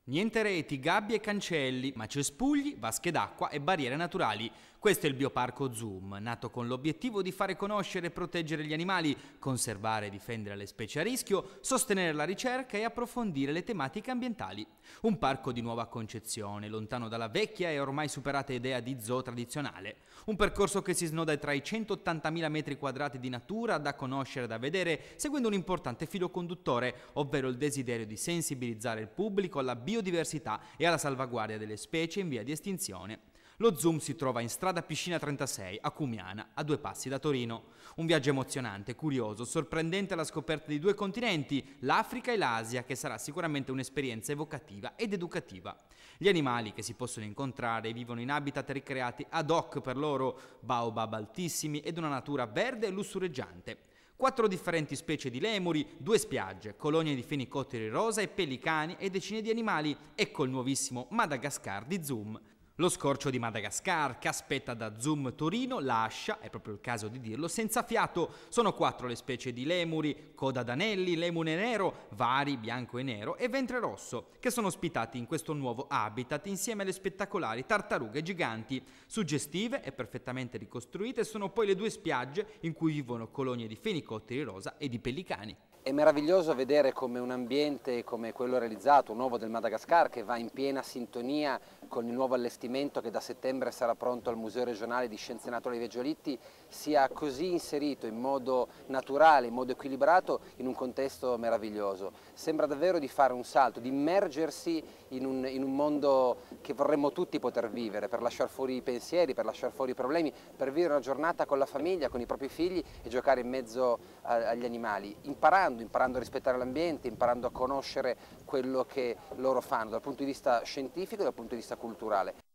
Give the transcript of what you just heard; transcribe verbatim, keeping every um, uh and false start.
Niente reti, gabbie e cancelli, ma cespugli, vasche d'acqua e barriere naturali. Questo è il Bioparco Zoom, nato con l'obiettivo di fare conoscere e proteggere gli animali, conservare e difendere le specie a rischio, sostenere la ricerca e approfondire le tematiche ambientali. Un parco di nuova concezione, lontano dalla vecchia e ormai superata idea di zoo tradizionale. Un percorso che si snoda tra i centottantamila metri quadrati di natura da conoscere e da vedere, seguendo un importante filo conduttore, ovvero il desiderio di sensibilizzare il pubblico alla biodiversità e alla salvaguardia delle specie in via di estinzione. Lo Zoom si trova in strada Piscina trentasei, a Cumiana, a due passi da Torino. Un viaggio emozionante, curioso, sorprendente alla scoperta di due continenti, l'Africa e l'Asia, che sarà sicuramente un'esperienza evocativa ed educativa. Gli animali che si possono incontrare vivono in habitat ricreati ad hoc per loro, baobab altissimi ed una natura verde e lussureggiante. Quattro differenti specie di lemuri, due spiagge, colonie di fenicotteri rosa e pellicani e decine di animali. Ecco il nuovissimo Madagascar di Zoom. Lo scorcio di Madagascar, che aspetta da Zoom Torino, lascia, è proprio il caso di dirlo, senza fiato. Sono quattro le specie di lemuri, coda d'anelli, lemure nero, vari, bianco e nero, e ventre rosso, che sono ospitati in questo nuovo habitat insieme alle spettacolari tartarughe giganti. Suggestive e perfettamente ricostruite sono poi le due spiagge in cui vivono colonie di fenicotteri rosa e di pellicani. È meraviglioso vedere come un ambiente come quello realizzato, nuovo del Madagascar, che va in piena sintonia con il nuovo allestimento che da settembre sarà pronto al Museo regionale di Scienze Naturali Reggio Litti, sia così inserito in modo naturale, in modo equilibrato, in un contesto meraviglioso. Sembra davvero di fare un salto, di immergersi in un, in un mondo che vorremmo tutti poter vivere, per lasciare fuori i pensieri, per lasciare fuori i problemi, per vivere una giornata con la famiglia, con i propri figli e giocare in mezzo a, agli animali, imparando imparando a rispettare l'ambiente, imparando a conoscere quello che loro fanno dal punto di vista scientifico e dal punto di vista culturale.